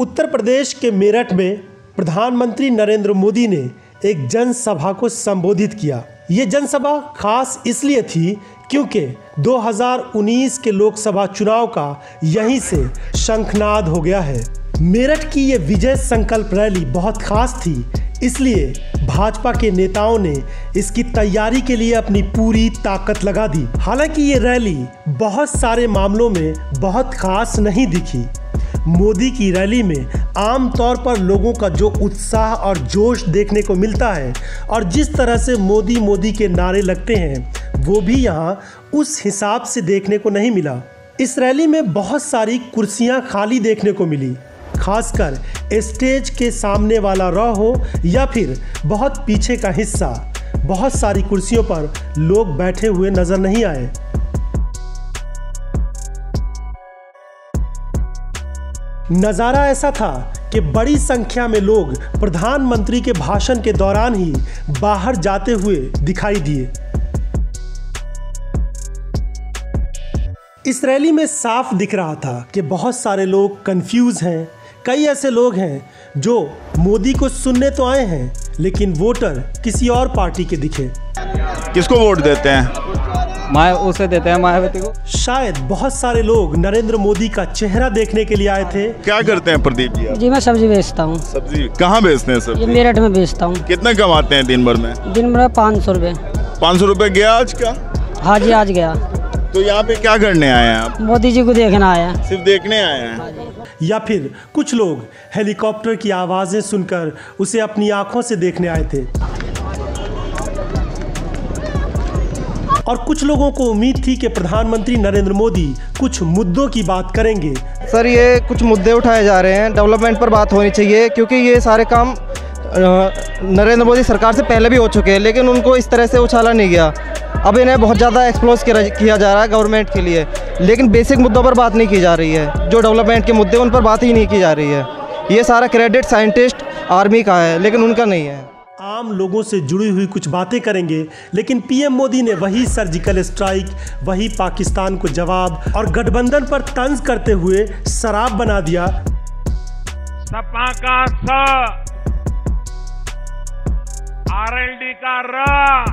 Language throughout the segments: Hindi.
उत्तर प्रदेश के मेरठ में प्रधानमंत्री नरेंद्र मोदी ने एक जनसभा को संबोधित किया। ये जनसभा खास इसलिए थी क्योंकि 2019 के लोकसभा चुनाव का यहीं से शंखनाद हो गया है। मेरठ की ये विजय संकल्प रैली बहुत खास थी, इसलिए भाजपा के नेताओं ने इसकी तैयारी के लिए अपनी पूरी ताकत लगा दी। हालांकि ये रैली बहुत सारे मामलों में बहुत खास नहीं दिखी। मोदी की रैली में आमतौर पर लोगों का जो उत्साह और जोश देखने को मिलता है और जिस तरह से मोदी मोदी के नारे लगते हैं, वो भी यहाँ उस हिसाब से देखने को नहीं मिला। इस रैली में बहुत सारी कुर्सियाँ खाली देखने को मिली, खासकर स्टेज के सामने वाला रॉ हो या फिर बहुत पीछे का हिस्सा। बहुत सारी कुर्सियों पर लोग बैठे हुए नजर नहीं आए। नज़ारा ऐसा था कि बड़ी संख्या में लोग प्रधानमंत्री के भाषण के दौरान ही बाहर जाते हुए दिखाई दिए। इस रैली में साफ दिख रहा था कि बहुत सारे लोग कंफ्यूज हैं। कई ऐसे लोग हैं जो मोदी को सुनने तो आए हैं, लेकिन वोटर किसी और पार्टी के दिखे। किसको वोट देते हैं? उसे देते हैं मायावती को। शायद बहुत सारे लोग नरेंद्र मोदी का चेहरा देखने के लिए आए थे। क्या करते हैं प्रदीप जी आप? जी मैं सब्जी बेचता हूँ। सब्जी कहाँ बेचते हैं सब्जी? मेरठ में बेचता हूँ। कितना कमाते हैं दिन भर में? दिन भर 500 रुपये। 500 रुपये गया आज का? हाँ जी आज गया। तो यहाँ पे क्या करने आए हैं आप? मोदी जी को देखना आया। सिर्फ देखने आए हैं? या फिर कुछ लोग हेलीकॉप्टर की आवाज़ें सुनकर उसे अपनी आंखों से देखने आए थे। और कुछ लोगों को उम्मीद थी कि प्रधानमंत्री नरेंद्र मोदी कुछ मुद्दों की बात करेंगे। सर ये कुछ मुद्दे उठाए जा रहे हैं, डेवलपमेंट पर बात होनी चाहिए, क्योंकि ये सारे काम नरेंद्र मोदी सरकार से पहले भी हो चुके हैं, लेकिन उनको इस तरह से उछाला नहीं गया। अब इन्हें बहुत ज़्यादा एक्सप्लोज किया जा रहा है गवर्नमेंट के लिए, लेकिन बेसिक मुद्दों पर बात नहीं की जा रही है। जो डेवलपमेंट के मुद्दे उन पर बात ही नहीं की जा रही है। ये सारा क्रेडिट साइंटिस्ट आर्मी का है, लेकिन उनका नहीं है। आम लोगों से जुड़ी हुई कुछ बातें करेंगे, लेकिन पीएम मोदी ने वही सर्जिकल स्ट्राइक, वही पाकिस्तान को जवाब और गठबंधन पर तंज करते हुए शराब बना दिया। सपा का स, आरएलडी का र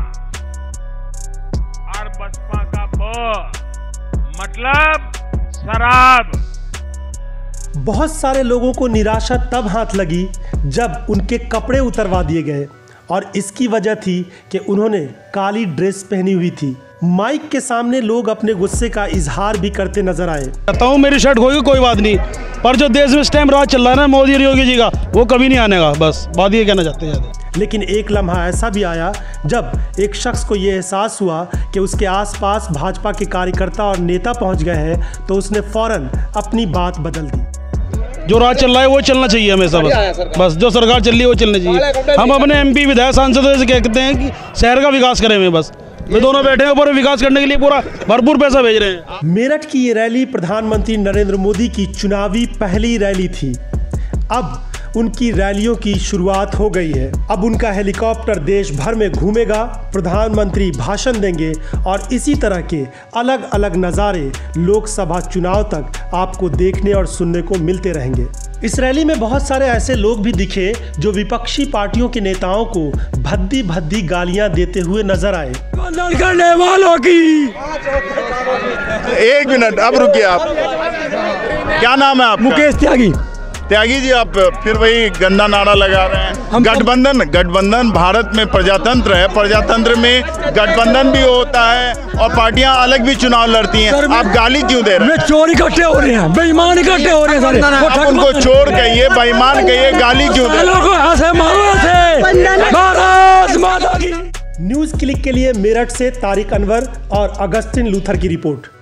और बसपा का ब, मतलब शराब। बहुत सारे लोगों को निराशा तब हाथ लगी जब उनके कपड़े उतरवा दिए गए, और इसकी वजह थी कि उन्होंने काली ड्रेस पहनी हुई थी। माइक के सामने लोग अपने गुस्से का इजहार भी करते नजर आए। कहता हूँ मेरी शर्ट होगी कोई बात नहीं, पर जो देश में इस टाइम राज चल रहा है ना मोदी और योगी जी का, वो कभी नहीं आने का। बस बात ये कहना चाहते हैं। लेकिन एक लम्हा ऐसा भी आया जब एक शख्स को ये एहसास हुआ कि उसके आसपास भाजपा के कार्यकर्ता और नेता पहुंच गए हैं, तो उसने फौरन अपनी बात बदल दी। जो राज चल रहा है वो चलना चाहिए हमेशा। बस जो सरकार चल रही है वो चलनी चाहिए। हम अपने एमपी विधायक सांसदों से कहते हैं कि शहर का विकास करें। में बस वे दोनों बैठे हैं ऊपर, विकास करने के लिए पूरा भरपूर पैसा भेज रहे हैं। मेरठ की ये रैली प्रधानमंत्री नरेंद्र मोदी की चुनावी पहली रैली थी। अब उनकी रैलियों की शुरुआत हो गई है। अब उनका हेलीकॉप्टर देश भर में घूमेगा, प्रधानमंत्री भाषण देंगे और इसी तरह के अलग अलग नज़ारे लोकसभा चुनाव तक आपको देखने और सुनने को मिलते रहेंगे। इस रैली में बहुत सारे ऐसे लोग भी दिखे जो विपक्षी पार्टियों के नेताओं को भद्दी भद्दी गालियां देते हुए नजर आए। करने वालों की 1 मिनट, अब रुकिए आप। क्या नाम है आपका? मुकेश त्यागी। त्यागी जी, आप फिर वही गंदा नारा लगा रहे हैं। गठबंधन भारत में प्रजातंत्र है, प्रजातंत्र में गठबंधन भी होता है और पार्टियां अलग भी चुनाव लड़ती हैं। आप गाली क्यों दे रहे हैं? चोर इकट्ठे हो रहे हैं, बेईमान इकट्ठे हो रहे हैं सारे। आप उनको चोर कहिए, बेईमान कहिए, गाली क्यों दे रहे हैं? न्यूज़ क्लिक के लिए मेरठ से तारिक अनवर और अगस्टिन लूथर की रिपोर्ट।